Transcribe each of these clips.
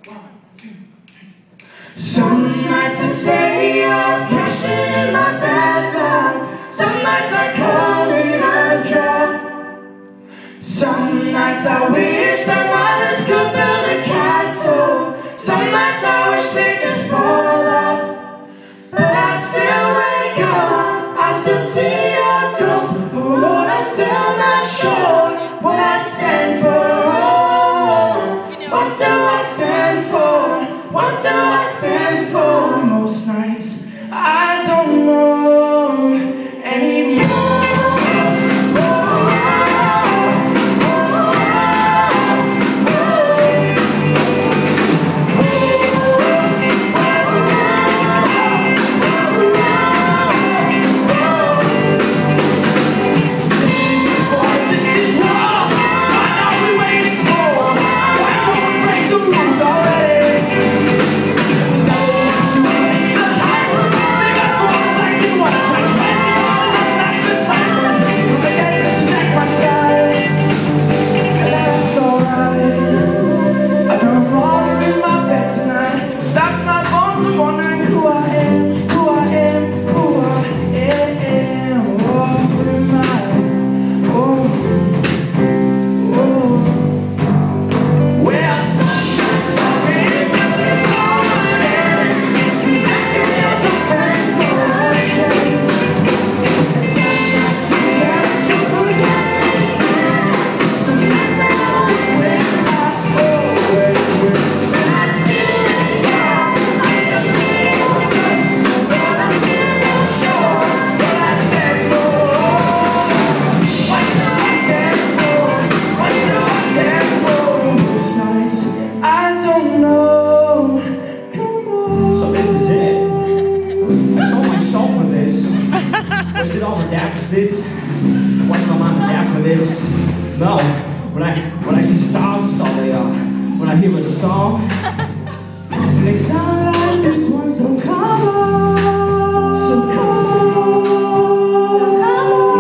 Some nights I stay up, cashing in my bad luck. Some nights I call it a draw. Some nights I wish that my lips could build a castle. Some nights I wish they just fall off. But I still wake up, I still see your ghost. Oh Lord, I'm still not sure what I stand for. What do I stand for? What do I stand for? Most nights I don't know anymore. Did all my dad for this? Why's my mom and dad for this? No, when I see stars, that's all they are. When I hear a song, they sound like this one, so come on, so come on, so come on.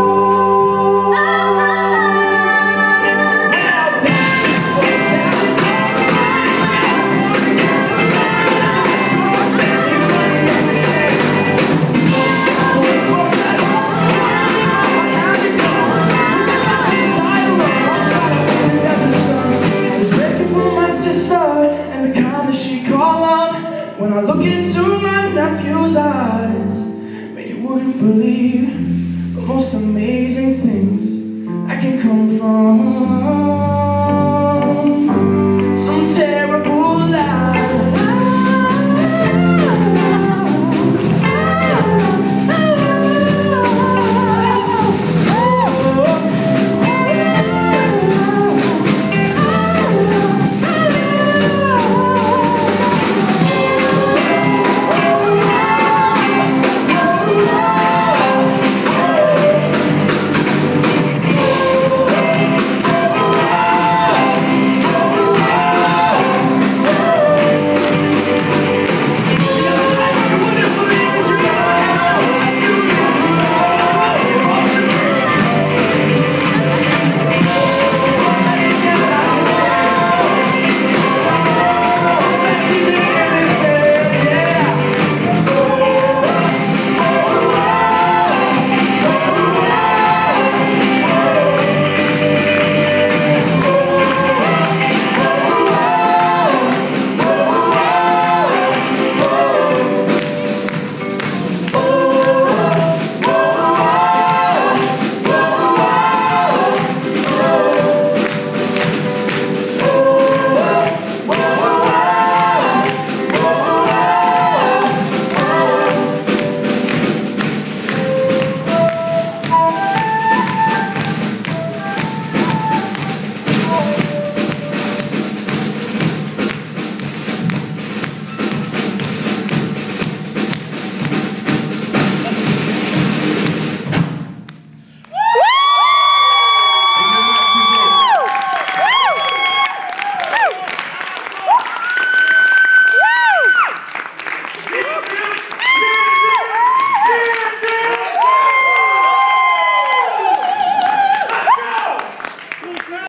When I look into my nephew's eyes, man, you wouldn't believe the most amazing things I can come from. Some terrible